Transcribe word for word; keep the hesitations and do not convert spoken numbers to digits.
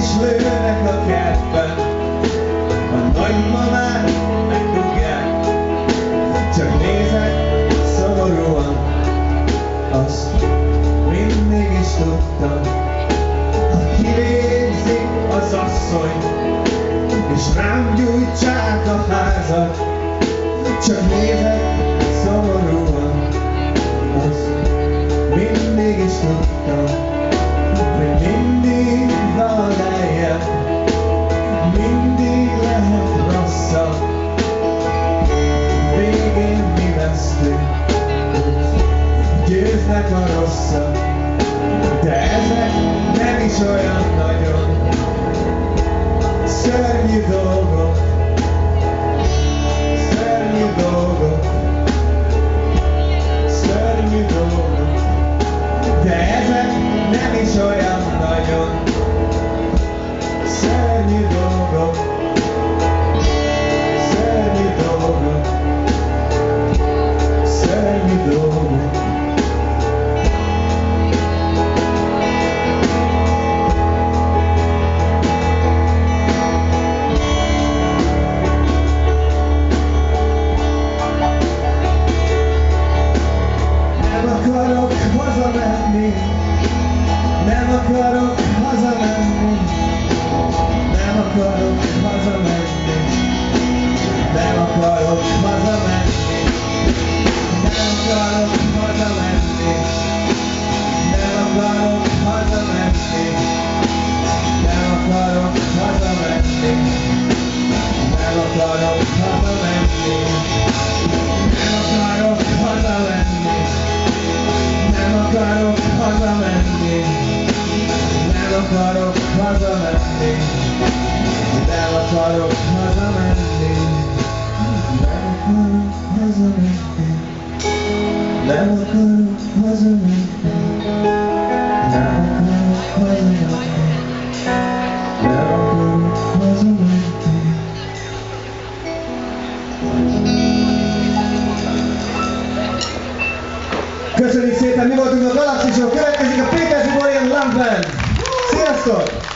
is lőnek a kertben, a nagymamát megdugják. Csak nézek szomorúan, azt mindig is tudtam. Ha kivégzi az asszony, és rám gyújtsák a házat, csak nézek szomorúan, azt mindig is tudtam, hogy mindig van lejjebb, mindig lehet rosszabb. Végén mi vesztünk, győznek a rosszak, de ezek nem is olyan nagyon szörnyű dolgok, szörnyű dolgok, szörnyű dolgok, de ezek nem is olyan nagyon szörnyű dolgok, szörnyű dolgok, szörnyű dolgok. Nem akarok hazamenni, nem akarok hazamenni, nem akarok hazamenni, nem akarok hazamenni, nem akarok hazamenni, nem akarok hazamenni, nem akarok hazamenni, nem akarok hazamenni, nem akarok hazamenni, nem akarok hazamenni, nem akarok hazamenni, nem akarok hazamenni, nem akarok hazamenni, nem akarok hazamenni. Köszönjük szépen, mi voltunk a Galaxisok, következik a Péter Zsibor Lampen. Sziasztok!